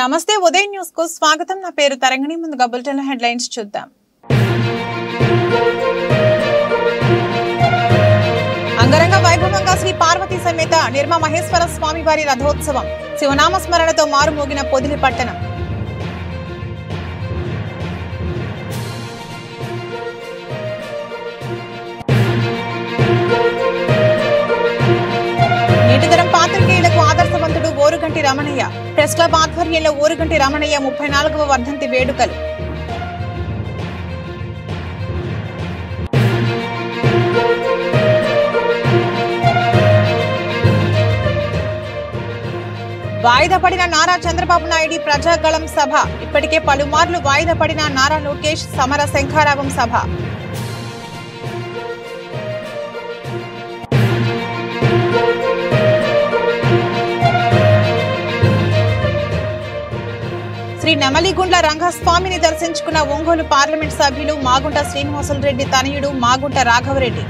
నమస్తే ఉదయ్ న్యూస్ కు స్వాగతం. నా పేరు తరంగిణి. ముందుగా బులెటిన్ హెడ్లైన్స్ చూద్దాం. అంగరంగ వైభవంగా శ్రీ పార్వతీ సమేత నిర్మ మహేశ్వర స్వామి వారి రథోత్సవం. శివనామ స్మరణతో మారుమోగిన పొదిలి పట్టణం. నీటితరం పాత్రికేయులకు ఆదర్శవంతుడు ఓరుగంటి రమణయ్య. ప్రెస్ క్లబ్ ఆధ్వర్యంలో ఓరుగంటి రమణయ్య 34వ వర్ధంతి వేడుకలు. వాయిదా పడిన నారా చంద్రబాబు నాయుడు ప్రజాగళం సభ. ఇప్పటికే పలుమార్లు వాయిదా పడిన నారా లోకేష్ సమర శంఖారావం సభ. శ్రీ నెమలిగుండ్ల రంగస్వామిని దర్శించుకున్న ఒంగోలు పార్లమెంట్ సభ్యులు మాగుంట శ్రీనివాసులరెడ్డి తనయుడు మాగుంట రాఘవరెడ్డి.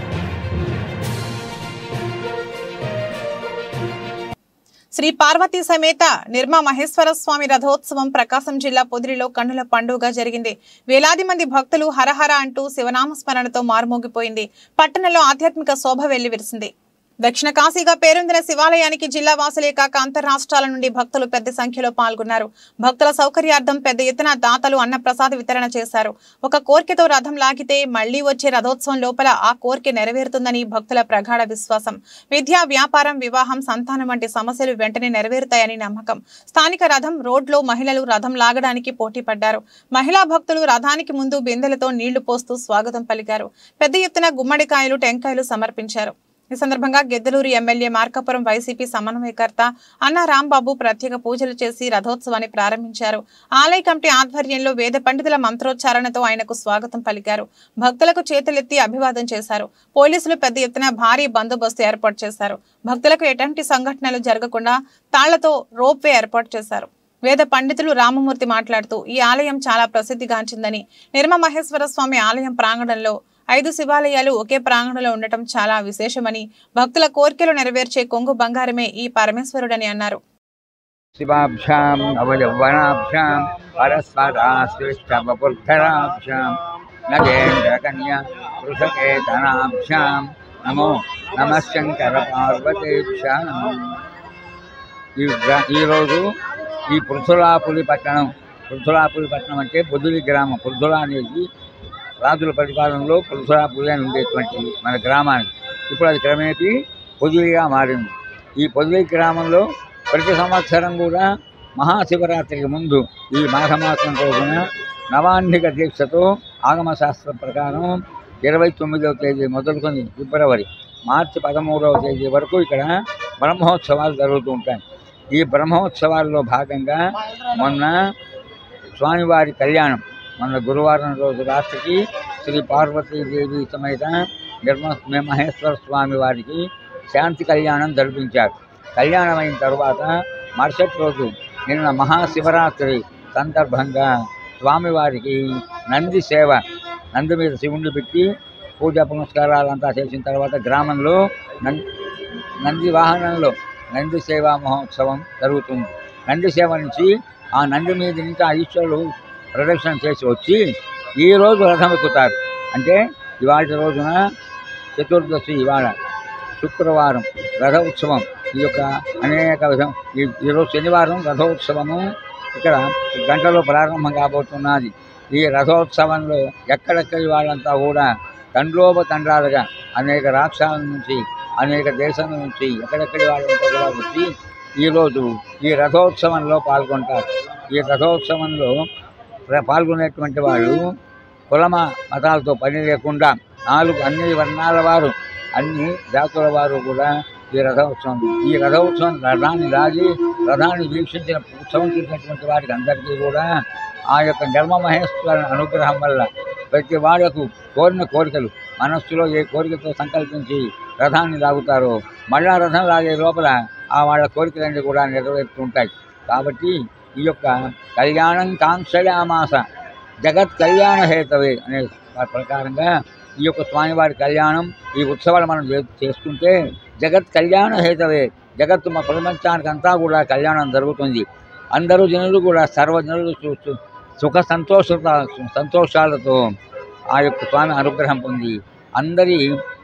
శ్రీ పార్వతీ సమేత నిర్మ మహేశ్వర స్వామి రథోత్సవం ప్రకాశం జిల్లా పొదిలిలో కన్నుల పండుగ జరిగింది. వేలాది మంది భక్తులు హరహర అంటూ శివనామ స్మరణతో మారుమోగిపోయింది. పట్టణంలో ఆధ్యాత్మిక శోభ వెల్లివిరిసింది. దక్షిణ కాశీగా పేరొందిన శివాలయానికి జిల్లా వాసులే కాక అంతర్రాష్ట్రాల నుండి భక్తులు పెద్ద సంఖ్యలో పాల్గొన్నారు. భక్తుల సౌకర్యార్థం పెద్ద ఎత్తున దాతలు అన్నప్రసాద వితరణ చేశారు. ఒక కోరికతో రథం లాగితే మళ్లీ వచ్చే రథోత్సవం లోపల ఆ కోరిక నెరవేరుతుందని భక్తుల ప్రగాఢ విశ్వాసం. విద్య, వ్యాపారం, వివాహం, సంతానం వంటి సమస్యలు వెంటనే నెరవేరుతాయని నమ్మకం. స్థానిక రథం రోడ్లో మహిళలు రథం లాగడానికి పోటీ పడ్డారు. మహిళా భక్తులు రథానికి ముందు బిందెలతో నీళ్లు పోస్తూ స్వాగతం పలికారు. పెద్ద ఎత్తున గుమ్మడికాయలు, టెంకాయలు సమర్పించారు. ఈ సందర్భంగా గిద్దలూరు ఎమ్మెల్యే మార్కాపురం వైసీపీ సమన్వయకర్త అన్న రాంబాబు ప్రత్యేక పూజలు చేసి రథోత్సవాన్ని ప్రారంభించారు. ఆలయ కమిటీ ఆధ్వర్యంలో వేద పండితుల మంత్రోచ్చారణతో ఆయనకు స్వాగతం పలికారు. భక్తులకు చేతులెత్తి అభివాదం చేశారు. పోలీసులు పెద్ద ఎత్తున భారీ బందోబస్తు ఏర్పాటు చేశారు. భక్తులకు ఎటువంటి సంఘటనలు జరగకుండా తాళ్లతో రోప్వే ఏర్పాటు చేశారు. వేద పండితులు రామమూర్తి మాట్లాడుతూ ఈ ఆలయం చాలా ప్రసిద్ధిగాంచిందని, నిర్మ మహేశ్వర స్వామి ఆలయం ప్రాంగణంలో 5 శివాలయాలు ఒకే ప్రాంగణంలో ఉండటం చాలా విశేషమని, భక్తుల కోరికలు నెరవేర్చే కొంగు బంగారమే ఈ పరమేశ్వరుడని అన్నారు. శివాభ్యాం అవయవనాభ్యాం పరస్పరాశ్లిష్టవపుర్ధరాభ్యాం నగేంద్రకన్యా వృషకేతనాభ్యాం నమో నమః శంకర పార్వతీభ్యాం. ఈరోజు ఈ పృథులాపురి పట్టణం అంటే పొదిలి గ్రామం. పృథుల అనేది రాజుల పరిపాలనలో పృథులాపురి అని ఉండేటువంటి మన గ్రామానికి ఇప్పుడు అది క్రమేపీ పొదిలిగా మారింది. ఈ పొదిలి గ్రామంలో ప్రతి సంవత్సరం కూడా మహాశివరాత్రికి ముందు ఈ మాఘమాసం రోజున నవాన్నిక దీక్షతో ఆగమశాస్త్రం ప్రకారం 29వ తేదీ మొదలుకొని ఫిబ్రవరి, మార్చి 13వ తేదీ వరకు ఇక్కడ బ్రహ్మోత్సవాలు జరుగుతూ ఉంటాయి. ఈ బ్రహ్మోత్సవాల్లో భాగంగా మొన్న స్వామివారి కళ్యాణం, మొన్న గురువారం రోజు రాత్రికి శ్రీ పార్వతీదేవి సమేత నిర్మ మహేశ్వర స్వామి వారికి శాంతి కళ్యాణం జరిపించారు. కళ్యాణం అయిన తర్వాత మరుసటి రోజు నిన్న మహాశివరాత్రి సందర్భంగా స్వామివారికి నంది సేవ, నంది మీద శివుణ్ణి పెట్టి పూజా పునస్కారాలంతా చేసిన తర్వాత గ్రామంలో నంది వాహనంలో నంది సేవా మహోత్సవం జరుగుతుంది. నంది సేవ నుంచి ఆ నంది మీద నుంచి ఆ ఈశ్వరుడు ప్రదక్షిణ చేసి వచ్చి ఈరోజు రథం ఎక్కుతారు. అంటే ఇవాళ రోజున చతుర్దశి, ఇవాళ శుక్రవారం రథోత్సవం. ఈ యొక్క అనేక విధం ఈరోజు శనివారం రథోత్సవము ఇక్కడ గంటలో ప్రారంభం కాబోతున్నది. ఈ రథోత్సవంలో ఎక్కడెక్కడి వాళ్ళంతా కూడా తండ్రోపతండ్రాలుగా అనేక రాష్ట్రాల నుంచి, అనేక దేశాల నుంచి ఎక్కడెక్కడి వాళ్ళంతా కూడా వచ్చి ఈరోజు ఈ రథోత్సవంలో పాల్గొంటారు. ఈ రథోత్సవంలో పాల్గొనేటువంటి వాళ్ళు కుల మతాలతో పని లేకుండా అన్ని వర్ణాల వారు, అన్ని జాతుల వారు కూడా ఈ రథోత్సవం రథాన్ని లాగి రథాన్ని వీక్షించిన ఉత్సవం చూసినటువంటి వారికి అందరికీ కూడా ఆ యొక్క నిర్మ మహేశ్వర అనుగ్రహం వల్ల ప్రతి వాళ్లకు కోరిన కోరికలు, మనస్సులో ఏ కోరికతో సంకల్పించి రథాన్ని లాగుతారో మళ్ళా రథం లాగే లోపల ఆ వాళ్ళ కోరికలన్నీ కూడా నెరవేరుతుంటాయి. కాబట్టి ఈ యొక్క కళ్యాణం కాంక్షయామాస జగత్ కళ్యాణ హేతవే అనే ప్రకారంగా ఈ యొక్క స్వామివారి కళ్యాణం, ఈ ఉత్సవాలు మనం చేసుకుంటే జగత్ కళ్యాణ హేతవే, జగత్తు మా ప్రపంచానికి అంతా కూడా కళ్యాణం జరుగుతుంది. అందరూ జనులు కూడా సర్వజనులు సుఖ సంతోషాలతో ఆ యొక్క స్వామి అనుగ్రహం పొంది అందరూ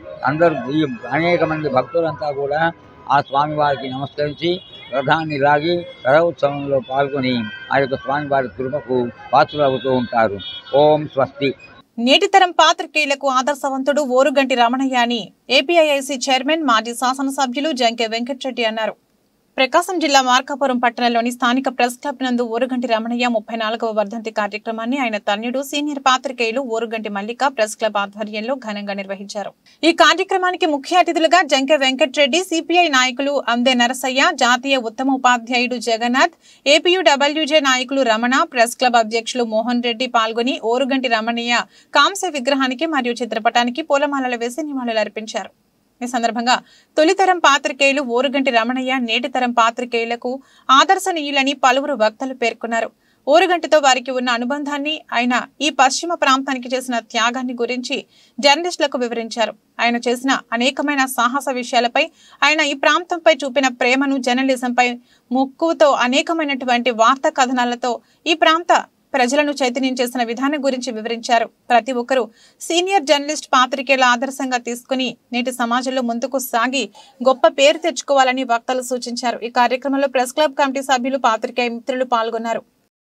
ఈ అనేక మంది భక్తులంతా కూడా ఆ స్వామివారికి నమస్కరించి రథాన్ని లాగి రథోత్సవంలో పాల్గొని ఆ యొక్క స్వామివారి కృపకు పాత్రులవుతూ ఉంటారు. ఓం స్వస్తి. నేటితరం పాత్రికేయులకు ఆదర్శవంతుడు ఓరుగంటి రమణయ్య అని ఏపీఐఐసి చైర్మన్ మాజీ శాసనసభ్యులు జంకే వెంకటరెడ్డి అన్నారు. ప్రకాశం జిల్లా మార్కాపురం పట్టణంలోని స్థానిక ప్రెస్ క్లబ్ నందు ఓరుగంటి రమణయ్య 34వ వర్ధంతి కార్యక్రమాన్ని ఆయన తన్యుడు సీనియర్ పాత్రికేయులు ఓరుగంటి మల్లిక ప్రెస్ క్లబ్ ఆధ్వర్యంలో ఘనంగా నిర్వహించారు. ఈ కార్యక్రమానికి ముఖ్య అతిథులుగా జంకే వెంకటరెడ్డి, సిపిఐ నాయకులు అందే నరసయ్య, జాతీయ ఉత్తమ ఉపాధ్యాయుడు జగన్నాథ్, ఏపీయూడబ్ల్యూజే నాయకులు రమణ, ప్రెస్ క్లబ్ అధ్యక్షులు మోహన్ రెడ్డి పాల్గొని ఓరుగంటి రమణయ్య కాంస్య విగ్రహానికి మరియు చిత్రపటానికి పూలమాలలు వేసి నివాళులర్పించారు. ఈ సందర్భంగా తొలితరం పాత్రికేయులు ఓరుగంటి రమణయ్య నేటితరం పాత్రికేయులకు ఆదర్శనీయులని పలువురు వక్తలు పేర్కొన్నారు. ఓరుగంటితో వారికి ఉన్న అనుబంధాన్ని, ఆయన ఈ పశ్చిమ ప్రాంతానికి చేసిన త్యాగాన్ని గురించి జర్నలిస్టులకు వివరించారు. ఆయన చేసిన అనేకమైన సాహస విషయాలపై, ఆయన ఈ ప్రాంతంపై చూపిన ప్రేమను, జర్నలిజంపై మక్కువతో అనేకమైనటువంటి వార్తా కథనాలతో ఈ ప్రాంత ప్రజలను చైతన్యం చేసిన విధానం గురించి వివరించారు. ప్రతి ఒక్కరూ సీనియర్ జర్నలిస్ట్ పాత్రికేయుల ఆదర్శంగా తీసుకుని నేటి సమాజంలో ముందుకు సాగి గొప్ప పేరు తెచ్చుకోవాలని వక్తలు సూచించారు. ఈ కార్యక్రమంలో ప్రెస్ క్లబ్ కమిటీ సభ్యులు, పాత్రికేయ మిత్రులు పాల్గొన్నారు.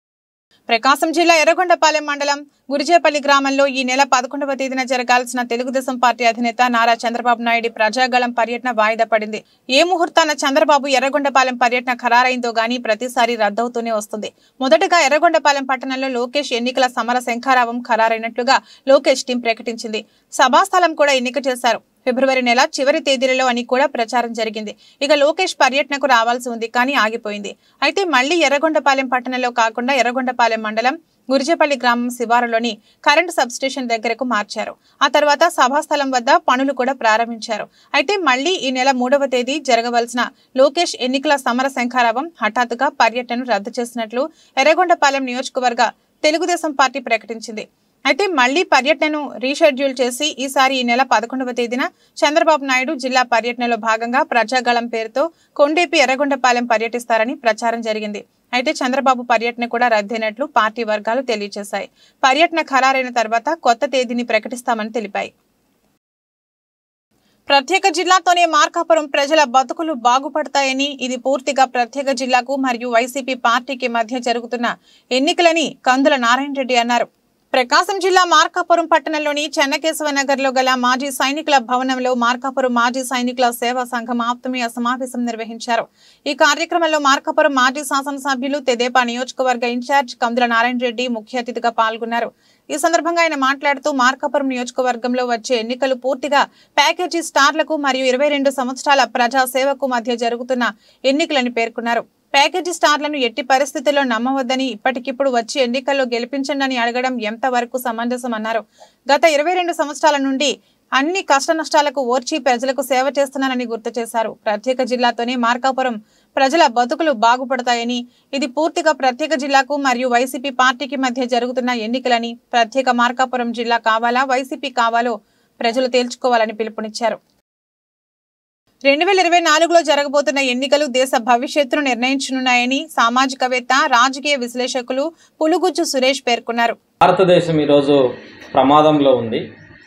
ప్రకాశం జిల్లా ఎర్రగొండపాలెం మండలం గురిజేపల్లి గ్రామంలో ఈ నెల 11వ తేదీన జరగాల్సిన తెలుగుదేశం పార్టీ అధినేత నారా చంద్రబాబు నాయుడు ప్రజాగళం పర్యటన వాయిదా పడింది. ఏ ముహూర్తాన చంద్రబాబు ఎర్రగొండపాలెం పర్యటన ఖరారైందో గానీ ప్రతిసారి రద్దవుతూనే వస్తుంది. మొదటగా ఎర్రగొండపాలెం పట్టణంలో లోకేష్ ఎన్నికల సమర శంఖారావం ఖరారైనట్లుగా లోకేష్ టీం ప్రకటించింది. సభాస్థలం కూడా ఎన్నిక చేశారు. ఫిబ్రవరి నెల చివరి తేదీలలో అని కూడా ప్రచారం జరిగింది. ఇక లోకేష్ పర్యటనకు రావాల్సి ఉంది, కానీ ఆగిపోయింది. అయితే మళ్లీ ఎర్రగొండపాలెం పట్టణంలో కాకుండా ఎర్రగొండపాలెం మండలం గురిజేపల్లి గ్రామం శివారులోని కరెంటు సబ్స్టేషన్ దగ్గరకు మార్చారు. ఆ తర్వాత సభాస్థలం వద్ద పనులు కూడా ప్రారంభించారు. అయితే మళ్లీ ఈ నెల 3వ తేదీ జరగవలసిన లోకేష్ ఎన్నికల సమర శంఖారావం హఠాత్తుగా పర్యటనను రద్దు చేసినట్లు ఎర్రగొండపాలెం నియోజకవర్గ తెలుగుదేశం పార్టీ ప్రకటించింది. అయితే మళ్లీ పర్యటనను రీషెడ్యూల్ చేసి ఈసారి ఈ నెల 11వ తేదీన చంద్రబాబు నాయుడు జిల్లా పర్యటనలో భాగంగా ప్రజాగళం పేరుతో కొండేపి ఎర్రగొండపాలెం పర్యటిస్తారని ప్రచారం జరిగింది. అయితే చంద్రబాబు పర్యటన కూడా రద్దయినట్లు పార్టీ వర్గాలు తెలియజేశాయి. పర్యటన ఖరారైన తర్వాత కొత్త తేదీని ప్రకటిస్తామని తెలిపాయి. ప్రత్యేక జిల్లాతోనే మార్కాపురం ప్రజల బతుకులు బాగుపడతాయని, ఇది పూర్తిగా ప్రత్యేక జిల్లాకు మరియు వైసీపీ పార్టీకి మధ్య జరుగుతున్న ఎన్నికలని కందుల నారాయణ రెడ్డి అన్నారు. ప్రకాశం జిల్లా మార్కాపురం పట్టణంలోని చెన్నకేశవ నగర్ లో గల మాజీ సైనికుల భవనంలో మార్కాపురం మాజీ సైనికుల సేవా సంఘం ఆత్మీయ సమావేశం నిర్వహించారు. ఈ కార్యక్రమంలో మార్కాపురం మాజీ శాసనసభ్యులు తెదేపా నియోజకవర్గ ఇన్ఛార్జ్ కందుల నారాయణ రెడ్డి ముఖ్య అతిథిగా పాల్గొన్నారు. ఈ సందర్భంగా ఆయన మాట్లాడుతూ మార్కాపురం నియోజకవర్గంలో వచ్చే ఎన్నికలు పూర్తిగా ప్యాకేజీ స్టార్లకు మరియు 22 సంవత్సరాల ప్రజా సేవకు మధ్య జరుగుతున్న ఎన్నికలని పేర్కొన్నారు. ప్యాకేజీ స్టార్లను ఎట్టి పరిస్థితుల్లో నమ్మవద్దని, ఇప్పటికిప్పుడు వచ్చి ఎన్నికల్లో గెలిపించండి అడగడం ఎంతవరకు సమంజసం అన్నారు. గత 22 సంవత్సరాల నుండి అన్ని కష్ట నష్టాలకు ఓర్చి ప్రజలకు సేవ చేస్తున్నానని గుర్తు చేశారు. ప్రత్యేక జిల్లాతోనే మార్కాపురం ప్రజల బతుకులు బాగుపడతాయని, ఇది పూర్తిగా ప్రత్యేక జిల్లాకు మరియు వైసీపీ పార్టీకి మధ్య జరుగుతున్న ఎన్నికలని, ప్రత్యేక మార్కాపురం జిల్లా కావాలా వైసీపీ కావాలో ప్రజలు తేల్చుకోవాలని పిలుపునిచ్చారు. 2024లో జరగబోతున్న ఎన్నికలు దేశ భవిష్యత్తును నిర్ణయించనున్నాయని సామాజికవేత్త, రాజకీయ విశ్లేషకులు పులుగుజ్జు సురేష్ పేర్కొన్నారు. భారతదేశం ఈరోజు ప్రమాదంలో ఉంది.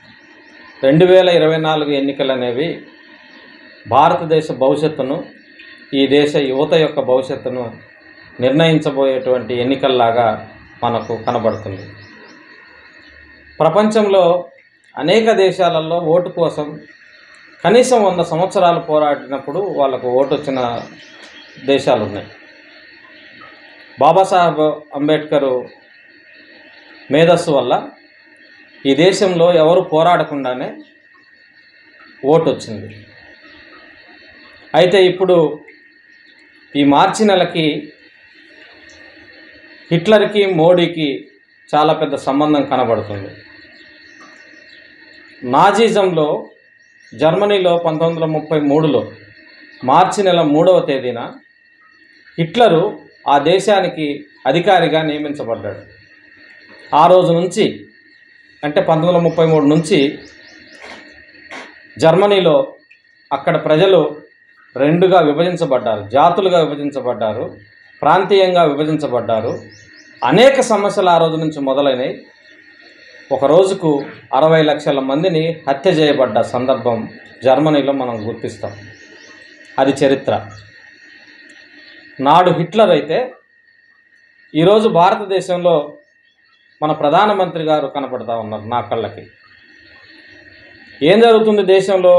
2024 ఎన్నికలు అనేవి భారతదేశ భవిష్యత్తును, ఈ దేశ యువత యొక్క భవిష్యత్తును నిర్ణయించబోయేటువంటి ఎన్నికల్లాగా మనకు కనబడుతుంది. ప్రపంచంలో అనేక దేశాలలో ఓటు కోసం కనీసం 100 సంవత్సరాలు పోరాడినప్పుడు వాళ్ళకు ఓటు వచ్చిన దేశాలు ఉన్నాయి. బాబాసాహెబ్ అంబేద్కర్ మేధస్సు వల్ల ఈ దేశంలో ఎవరు పోరాడకుండానే ఓటు వచ్చింది. అయితే ఇప్పుడు ఈ మార్చి నెలకి హిట్లర్కి మోడీకి చాలా పెద్ద సంబంధం కనబడుతుంది. నాజీజంలో జర్మనీలో 1933లో మార్చి నెల 3వ తేదీన హిట్లరు ఆ దేశానికి అధికారిగా నియమించబడ్డాడు. ఆ రోజు నుంచి అంటే 1933 నుంచి జర్మనీలో అక్కడ ప్రజలు రెండుగా విభజించబడ్డారు, జాతులుగా విభజించబడ్డారు. ప్రాంతీయంగా విభజించబడ్డారు. అనేక సమస్యలు ఆ రోజు నుంచి మొదలైనవి. ఒక రోజుకు 60 లక్షల మందిని హత్య చేయబడ్డ సందర్భం జర్మనీలో మనం గుర్తిస్తాం. అది చరిత్ర. నాడు హిట్లర్ అయితే ఈరోజు భారతదేశంలో మన ప్రధానమంత్రి గారు కనపడతా ఉన్నారు నా కళ్ళకి. ఏం జరుగుతుంది దేశంలో?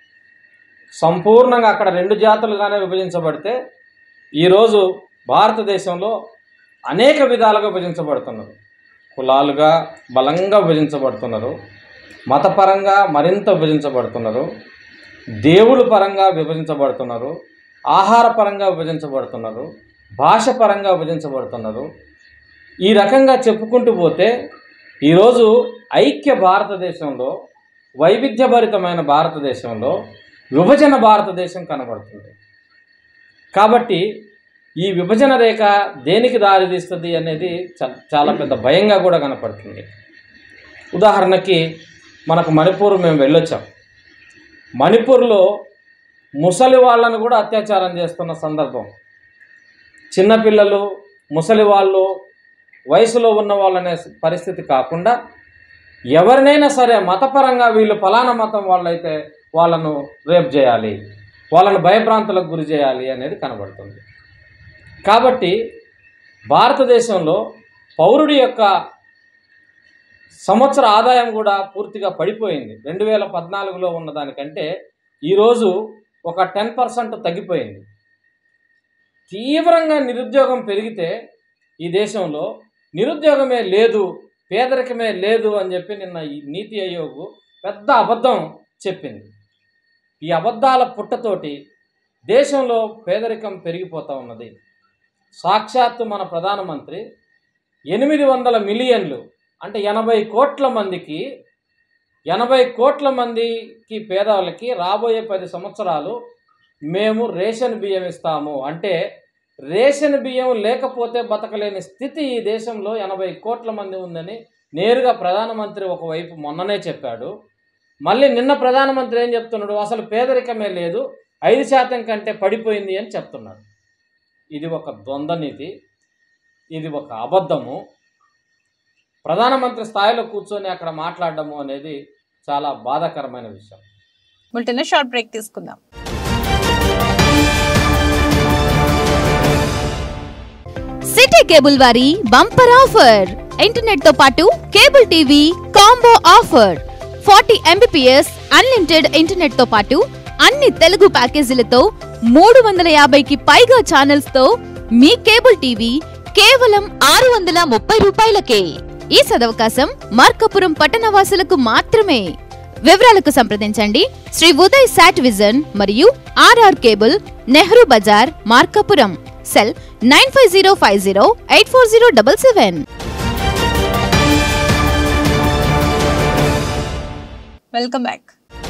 సంపూర్ణంగా అక్కడ 2 జాతులుగానే విభజించబడితే ఈరోజు భారతదేశంలో అనేక విధాలుగా విభజించబడుతున్నారు. కులాలుగా బలంగా విభజించబడుతున్నారు, మతపరంగా మరింత విభజించబడుతున్నారు, దేవుడు పరంగా విభజించబడుతున్నారు, ఆహార పరంగా విభజించబడుతున్నారు, భాష పరంగా విభజించబడుతున్నారు. ఈ రకంగా చెప్పుకుంటూ పోతే ఈరోజు ఐక్య భారతదేశంలో, వైవిధ్యభరితమైన భారతదేశంలో విభజన భారతదేశం కనబడుతుంది. కాబట్టి ఈ విభజన రేఖ దేనికి దారితీస్తుంది అనేది చాలా పెద్ద భయంగా కూడా కనపడుతుంది. ఉదాహరణకి మనకు మణిపూర్ మేము వెళ్ళొచ్చాం. మణిపూర్లో ముసలి వాళ్ళను కూడా అత్యాచారం చేస్తున్న సందర్భం. చిన్నపిల్లలు, ముసలి వాళ్ళు, వయసులో ఉన్న వాళ్ళనే పరిస్థితి కాకుండా ఎవరినైనా సరే మతపరంగా వీళ్ళు ఫలానా మతం వాళ్ళైతే వాళ్ళను రేప్ చేయాలి, వాళ్ళను భయభ్రాంతులకు గురి చేయాలి అనేది కనబడుతుంది. కాబట్టి భారతదేశంలో పౌరుడి యొక్క సంవత్సర ఆదాయం కూడా పూర్తిగా పడిపోయింది. 2014లో ఉన్న దానికంటే ఈరోజు ఒక 10% తగ్గిపోయింది. తీవ్రంగా నిరుద్యోగం పెరిగితే ఈ దేశంలో నిరుద్యోగమే లేదు, పేదరికమే లేదు అని చెప్పి నిన్న ఈ నీతి ఆయోగ్ పెద్ద అబద్ధం చెప్పింది. ఈ అబద్ధాల పుట్టతోటి దేశంలో పేదరికం పెరిగిపోతూ ఉన్నది. సాక్షాత్తు మన ప్రధానమంత్రి 800 మిలియన్లు అంటే 80 కోట్ల మందికి 80 కోట్ల మందికి పేదవాళ్ళకి రాబోయే 10 సంవత్సరాలు మేము రేషన్ బియ్యం ఇస్తాము అంటే, రేషన్ బియ్యం లేకపోతే బతకలేని స్థితి ఈ దేశంలో 80 కోట్ల మంది ఉందని నేరుగా ప్రధానమంత్రి ఒకవైపు మొన్ననే చెప్పాడు. మళ్ళీ నిన్న ప్రధానమంత్రి ఏం చెప్తున్నాడు? అసలు పేదరికమే లేదు, 5% కంటే పడిపోయింది అని చెప్తున్నాడు. ఇది ఒక ద్వంద్వ నీతి, ఇది ఒక అబద్ధము. ప్రధానమంత్రి స్థాయిలో కూర్చొని అక్కడ మాట్లాడడము అనేది చాలా బాధాకరమైన విషయం. బులెటిన్ షార్ట్ బ్రేక్ తీసుకుందాం. సిటీ కేబుల్ వారి బంపర్ ఆఫర్. ఇంటర్నెట్ తో పాటు cable TV combo offer. 40 Mbps unlimited internet తో పాటు అన్ని తెలుగు ప్యాకేజీలతో 350కి పైగా ఛానల్స్ తో మీ కేబుల్ టీవీ కేవలం 630 రూపాయలకే. ఈ సదవకాశం మార్కాపురం పట్టణవాసులకు మాత్రమే. వివరాలకు సంప్రదించండి శ్రీ ఉదయ్ సాట్ విజన్ మరియు RR cable, Nehru Bazar, Markapuram. Cell 9505084077. Welcome back.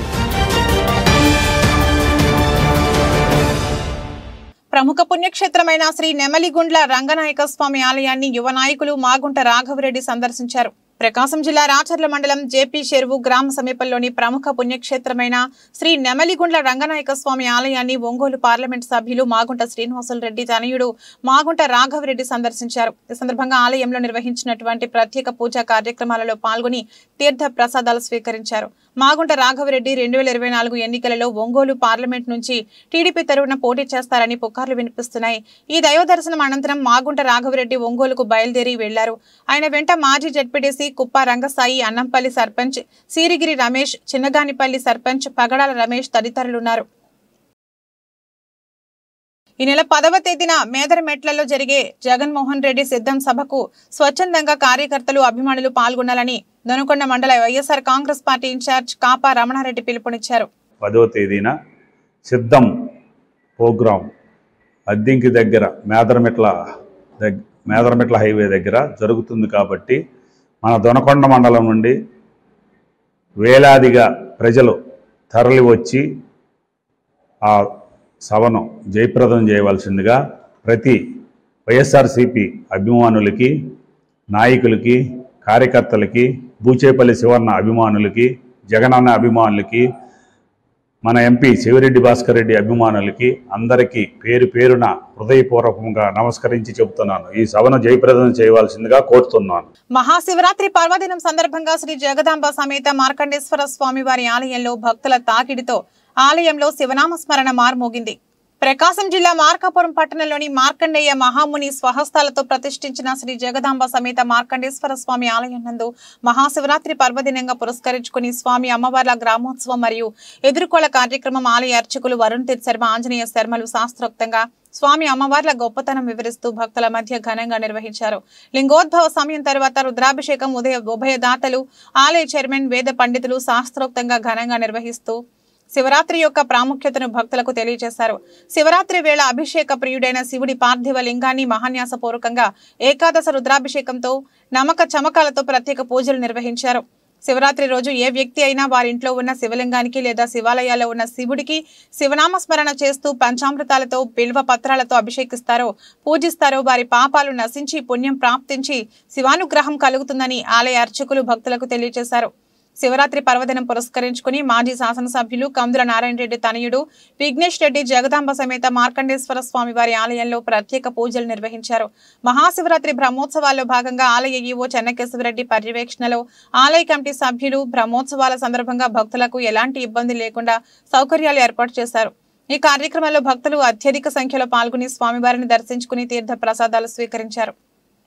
ప్రముఖ పుణ్యక్షేత్రమైన శ్రీ నెమలిగుండ్ల రంగనాయక స్వామి ఆలయాన్ని యువ నాయకులు మాగుంట రాఘవరెడ్డి సందర్శించారు. ప్రకాశం జిల్లా రాచర్ల మండలం జేపీ చెరువు గ్రామ సమీపంలోని ప్రముఖ పుణ్యక్షేత్రమైన శ్రీ నెమలిగుండ్ల రంగనాయక స్వామి ఆలయాన్ని ఒంగోలు పార్లమెంట్ సభ్యులు మాగుంట శ్రీనివాసులరెడ్డి తనయుడు మాగుంట రాఘవరెడ్డి సందర్శించారు. ఈ సందర్భంగా ఆలయంలో నిర్వహించినటువంటి ప్రత్యేక పూజా కార్యక్రమాలలో పాల్గొని తీర్థ ప్రసాదాలు స్వీకరించారు. మాగుంట రాఘవరెడ్డి 2024 ఎన్నికలలో ఒంగోలు పార్లమెంట్ నుంచి టీడీపీ తరఫున పోటీ చేస్తారని పుకార్లు వినిపిస్తున్నాయి. ఈ దైవ దర్శనం అనంతరం మాగుంట రాఘవరెడ్డి ఒంగోలుకు బయలుదేరి వెళ్లారు. ఆయన వెంట మాజీ జడ్పీటీసీ కుప్ప రంగసాయి, అన్నంపల్లి సర్పంచ్ సీరిగిరి రమేష్, చిన్నగానిపల్లి సర్పంచ్ పగడాల రమేష్ తదితరులున్నారు. ఈ నెల 10వ తేదీన మేదరమెట్లలో జరిగే జగన్మోహన్ రెడ్డి సిద్ధం సభకు స్వచ్ఛందంగా కార్యకర్తలు, అభిమానులు పాల్గొనాలని దొనకొండ మండల వైఎస్ఆర్ కాంగ్రెస్ పార్టీ ఇన్ఛార్జ్ కాపా రమణారెడ్డి పిలుపునిచ్చారు. 10వ తేదీన సిద్ధం ప్రోగ్రాం అద్దింకి దగ్గర మేదరమెట్ల హైవే దగ్గర జరుగుతుంది. కాబట్టి మన దొనకొండ మండలం నుండి వేలాదిగా ప్రజలు తరలి వచ్చి ఆ సభను జయప్రదం చేయవలసిందిగా ప్రతి వైఎస్ఆర్సీపీ అభిమానులకి, నాయకులకి, కార్యకర్తలకి, బూచేపల్లి శివన్న అభిమానులకి, జగనన్న అభిమానులకి మన ఎంపీ చెవిరెడ్డి భాస్కర్ రెడ్డి అభిమానులకి అందరికీ పేరు పేరున హృదయపూర్వకంగా నమస్కరించి చెబుతున్నాను. ఈ సభను జయప్రదం చేయవలసిందిగా కోరుతున్నాను. మహాశివరాత్రి పర్వదినం సందర్భంగా శ్రీ జగదాంబ సమేత మార్కండేశ్వర స్వామి వారి ఆలయంలో భక్తుల తాకిడితో ఆలయంలో శివనామ స్మరణ మార్మోగింది. ప్రకాశం జిల్లా మార్కాపురం పట్టణంలోని మార్కండేయ మహాముని స్వహస్తాలతో ప్రతిష్ఠించిన శ్రీ జగదాంబ సమేత మార్కండేశ్వర స్వామి ఆలయం నందు మహాశివరాత్రి పర్వదినంగా పురస్కరించుకుని స్వామి అమ్మవార్ల గ్రామోత్సవం మరియు ఎదుర్కోల కార్యక్రమం ఆలయ అర్చకులు వరుణ్ తీర్ శర్మ, ఆంజనేయ శర్మలు శాస్త్రోక్తంగా స్వామి అమ్మవార్ల గొప్పతనం వివరిస్తూ భక్తుల మధ్య ఘనంగా నిర్వహించారు. లింగోద్భవ సమయం తర్వాత రుద్రాభిషేకం ఉభయదాతలు ఆలయ చైర్మన్ వేద పండితులు శాస్త్రోక్తంగా ఘనంగా నిర్వహిస్తూ శివరాత్రి యొక్క ప్రాముఖ్యతను భక్తులకు తెలియజేశారు. శివరాత్రి వేళ అభిషేక ప్రియుడైన శివుడి పార్థివ లింగాన్ని మహాన్యాసపూర్వకంగా ఏకాదశ రుద్రాభిషేకంతో నమక చమకాలతో ప్రత్యేక పూజలు నిర్వహించారు. శివరాత్రి రోజు ఏ వ్యక్తి అయినా వారింట్లో ఉన్న శివలింగానికి లేదా శివాలయాల్లో ఉన్న శివుడికి శివనామస్మరణ చేస్తూ పంచామృతాలతో బిల్వ పత్రాలతో అభిషేకిస్తారో పూజిస్తారో వారి పాపాలు నశించి పుణ్యం ప్రాప్తించి శివానుగ్రహం కలుగుతుందని ఆలయ అర్చకులు భక్తులకు తెలియజేశారు. శివరాత్రి పర్వదినం పురస్కరించుకుని మాజీ శాసనసభ్యులు కందుల నారాయణ రెడ్డి తనయుడు విఘ్నేష్ రెడ్డి జగదాంబ సమేత మార్కండేశ్వర స్వామి వారి ఆలయంలో ప్రత్యేక పూజలు నిర్వహించారు. మహాశివరాత్రి బ్రహ్మోత్సవాల్లో భాగంగా ఆలయ ఈవో చెన్నకేశవరెడ్డి పర్యవేక్షణలో ఆలయ కమిటీ సభ్యులు బ్రహ్మోత్సవాల సందర్భంగా భక్తులకు ఎలాంటి ఇబ్బంది లేకుండా సౌకర్యాలు ఏర్పాటు చేశారు. ఈ కార్యక్రమంలో భక్తులు అత్యధిక సంఖ్యలో పాల్గొని స్వామివారిని దర్శించుకుని తీర్థ ప్రసాదాలు స్వీకరించారు.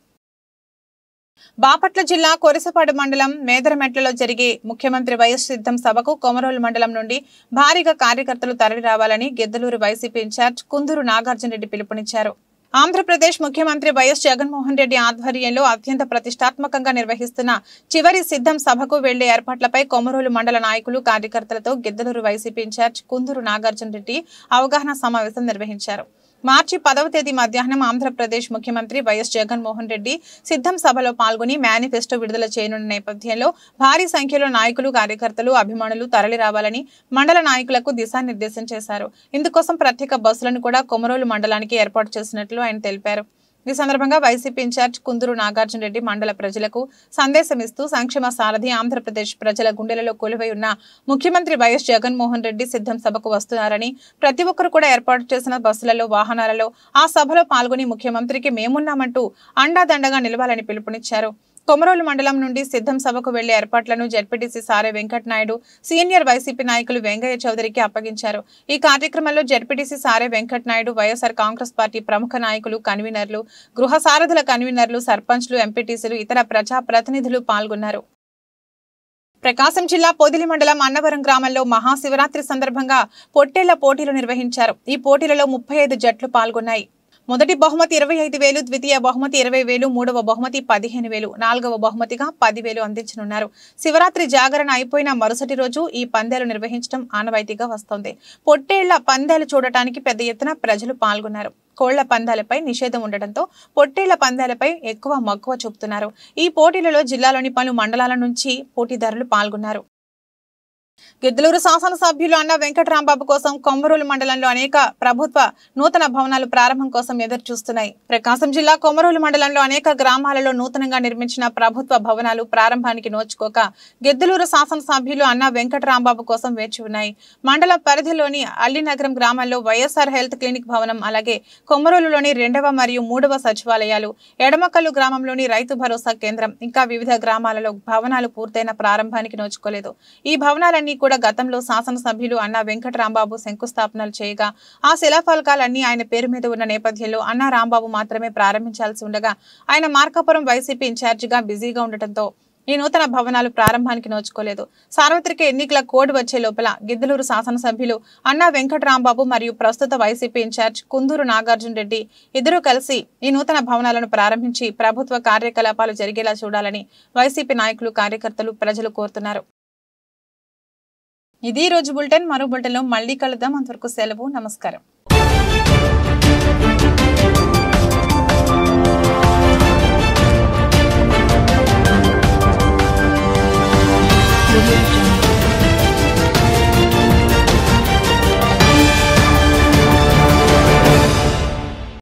బాపట్ల జిల్లా కొరిసపాడు మండలం మేదరమెట్లలో జరిగే ముఖ్యమంత్రి వైఎస్ సిద్ధం సభకు కొమరోలు మండలం నుండి భారీగా కార్యకర్తలు తరలి రావాలని గిద్దలూరు వైసీపీ ఇన్ఛార్జ్ కుందూరు నాగార్జున రెడ్డి పిలుపునిచ్చారు. ఆంధ్రప్రదేశ్ ముఖ్యమంత్రి వైఎస్ జగన్మోహన్ రెడ్డి ఆధ్వర్యంలో అత్యంత ప్రతిష్టాత్మకంగా నిర్వహిస్తున్న చివరి సిద్ధం సభకు వెళ్లే ఏర్పాట్లపై కొమరోలు మండల నాయకులు కార్యకర్తలతో గిద్దలూరు వైసీపీ ఇన్ఛార్జ్ కుందూరు నాగార్జున రెడ్డి అవగాహన సమావేశం నిర్వహించారు. మార్చి 10వ తేదీ మధ్యాహ్నం ఆంధ్రప్రదేశ్ ముఖ్యమంత్రి వైఎస్ జగన్మోహన్ రెడ్డి సిద్ధం సభలో పాల్గొని మేనిఫెస్టో విడుదల చేయనున్న నేపథ్యంలో భారీ సంఖ్యలో నాయకులు, కార్యకర్తలు, అభిమానులు తరలి రావాలని మండల నాయకులకు దిశానిర్దేశం చేశారు. ఇందుకోసం ప్రత్యేక బస్సులను కూడా కొమరోలు మండలానికి ఏర్పాటు చేసినట్లు ఆయన తెలిపారు. ఈ సందర్భంగా వైసీపీ ఇన్ఛార్జ్ కుందూరు నాగార్జున రెడ్డి మండల ప్రజలకు సందేశమిస్తూ సంక్షేమ సారథి ఆంధ్రప్రదేశ్ ప్రజల గుండెలలో కొలువై ఉన్న ముఖ్యమంత్రి వైఎస్ జగన్మోహన్ రెడ్డి సిద్ధం సభకు వస్తున్నారని, ప్రతి ఒక్కరు కూడా ఏర్పాటు చేసిన బస్సులలో, వాహనాలలో ఆ సభలో పాల్గొని ముఖ్యమంత్రికి మేమున్నామంటూ అండాదండగా నిలవాలని పిలుపునిచ్చారు. కొమరోలు మండలం నుండి సిద్ధం సభకు వెళ్లే ఏర్పాట్లను జెడ్పీటీసీ సారే వెంకటనాయుడు, సీనియర్ వైసీపీ నాయకులు వెంగయ్య చౌదరికి అప్పగించారు. ఈ కార్యక్రమంలో జెడ్పీటీసీ సారే వెంకటనాయుడు, వైఎస్ఆర్ కాంగ్రెస్ పార్టీ ప్రముఖ నాయకులు, కన్వీనర్లు, గృహ సారథుల కన్వీనర్లు, సర్పంచ్లు, ఎంపీటీసీలు, ఇతర ప్రజా ప్రతినిధులు పాల్గొన్నారు. ప్రకాశం జిల్లా పొదిలి మండలం అన్నవరం గ్రామంలో మహాశివరాత్రి సందర్భంగా పొట్టేళ్ల పోటీలు నిర్వహించారు. ఈ పోటీలలో 35 జట్లు పాల్గొన్నాయి. మొదటి బహుమతి 25,000, ద్వితీయ బహుమతి 20,000, మూడవ బహుమతి 15,000, నాలుగవ బహుమతిగా 10,000 అందించనున్నారు. శివరాత్రి జాగరణ అయిపోయిన మరుసటి రోజు ఈ పందేలు నిర్వహించడం ఆనవాయితీగా వస్తోంది. పొట్టేళ్ల పందేలు చూడటానికి పెద్ద ఎత్తున ప్రజలు పాల్గొన్నారు. కోళ్ల పందాలపై నిషేధం ఉండటంతో పొట్టేళ్ల పందాలపై ఎక్కువ మక్కువ చూపుతున్నారు. ఈ పోటీలలో జిల్లాలోని పలు మండలాల నుంచి పోటీదారులు పాల్గొన్నారు. గిద్దలూరు శాసనసభ్యులు అన్న వెంకటరాంబాబు కోసం కొమరోలు మండలంలో అనేక ప్రభుత్వ నూతన భవనాలు ప్రారంభం కోసం ఎదురు చూస్తున్నాయి. ప్రకాశం జిల్లా కొమరోలు మండలంలో అనేక గ్రామాలలో నూతనంగా నిర్మించిన ప్రభుత్వ భవనాలు ప్రారంభానికి నోచుకోక గిద్దలూరు శాసనసభ్యులు అన్న వెంకటరాంబాబు కోసం వేచి ఉన్నాయి. మండల పరిధిలోని అల్లినగరం గ్రామంలో వైఎస్ఆర్ హెల్త్ క్లినిక్ భవనం, అలాగే కొమరోలులోని 2వ మరియు 3వ సచివాలయాలు, ఎడమకల్లు గ్రామంలోని రైతు భరోసా కేంద్రం, ఇంకా వివిధ గ్రామాలలో భవనాలు పూర్తయిన ప్రారంభానికి నోచుకోలేదు. ఈ భవనాలన్నీ కూడా గతంలో శాసనసభ్యులు అన్న వెంకటరాంబాబు శంకుస్థాపనలు చేయగా ఆ శిలాఫలకాలన్నీ ఆయన పేరు మీద ఉన్న నేపథ్యంలో అన్న రాంబాబు మాత్రమే ప్రారంభించాల్సి ఉండగా ఆయన మార్కాపురం వైసీపీ ఇన్ఛార్జిగా బిజీగా ఉండటంతో ఈ నూతన భవనాలు ప్రారంభానికి నోచుకోలేదు. సార్వత్రిక ఎన్నికల కోడ్ వచ్చే లోపల గిద్దలూరు శాసనసభ్యులు అన్న వెంకటరాంబాబు మరియు ప్రస్తుత వైసీపీ ఇన్ఛార్జ్ కుందూరు నాగార్జున రెడ్డి ఇద్దరూ కలిసి ఈ నూతన భవనాలను ప్రారంభించి ప్రభుత్వ కార్యకలాపాలు జరిగేలా చూడాలని వైసీపీ నాయకులు, కార్యకర్తలు, ప్రజలు కోరుతున్నారు. ఇది ఈ రోజు బులెటిన్. మరో బులెటిన్లో మళ్ళీ కలుద్దాం. అంతవరకు సెలవు. నమస్కారం.